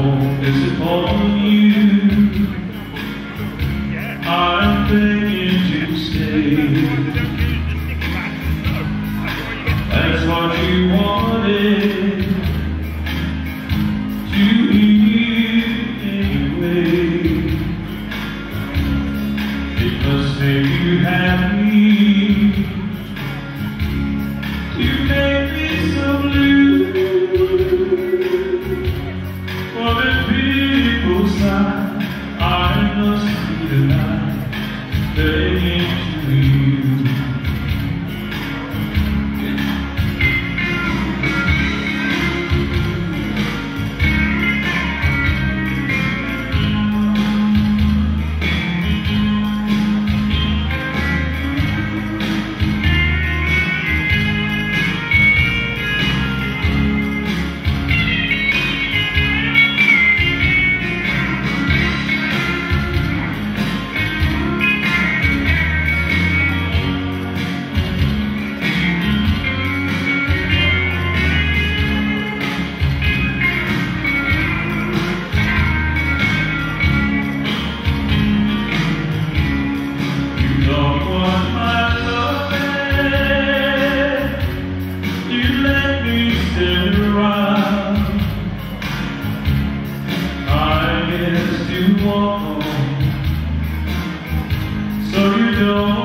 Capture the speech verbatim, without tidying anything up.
don't disappoint you. I'm begging to stay. That's what you wanted to hear anyway. It must make you happy to make me so blue. For the people side, I must be the night begging to you. So you don't